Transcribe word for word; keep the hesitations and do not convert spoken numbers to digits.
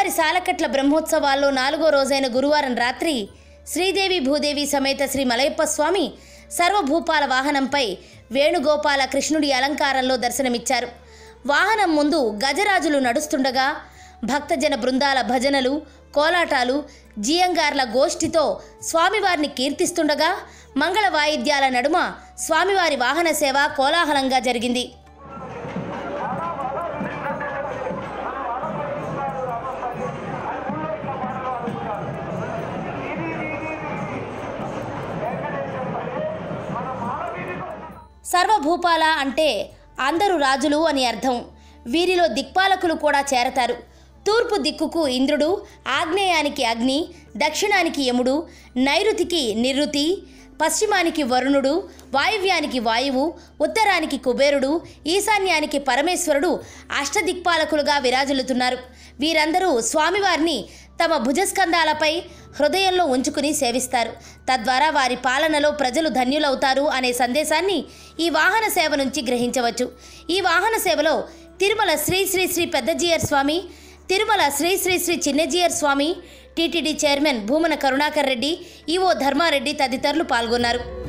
అమ్మవారి సాలకట్ల బ్రహ్మోత్సవాల్లో నాలుగో రోజైన గురువారం రాత్రి శ్రీదేవి భూదేవి సమేత శ్రీ మలయప్ప స్వామి సర్వభూపాల వాహనంపై వేణుగోపాల కృష్ణుడి అలంకారంలో దర్శనమిచ్చారు. వాహనం ముందు గజరాజులు నడుస్తుండగా భక్తజన బృందాల భజనలు, కోలాటాలు, జియంగార్ల గోష్ఠితో స్వామివారిని కీర్తిస్తుండగా మంగళ వాయిద్యాల నడుమ స్వామివారి వాహన సేవ కోలాహలంగా జరిగింది. సర్వభూపాల అంటే అందరు రాజులు అని అర్థం. వీరిలో దిక్పాలకులు కూడా చేరతారు. తూర్పు దిక్కుకు ఇంద్రుడు, ఆగ్నేయానికి అగ్ని, దక్షిణానికి యముడు, నైరుతికి నిరుతి, పశ్చిమానికి వరుణుడు, వాయువ్యానికి వాయువు, ఉత్తరానికి కుబేరుడు, ఈశాన్యానికి పరమేశ్వరుడు అష్టదిక్పాలకులుగా విరాజిల్లుతున్నారు. వీరందరూ స్వామివారిని తమ భుజస్కంధాలపై హృదయంలో ఉంచుకుని సేవిస్తారు. తద్వారా వారి పాలనలో ప్రజలు ధన్యులవుతారు అనే సందేశాన్ని ఈ వాహన సేవ నుంచి గ్రహించవచ్చు. ఈ వాహన సేవలో Tirumala Sri Sri Sri Peddajeeyar Swami, Tirumala Sri Sri Sri Chinnajeeyar Swami, TTD chairman Bhumana Karunakar Reddy, EO Dharmareddy తదితరులు పాల్గొన్నారు.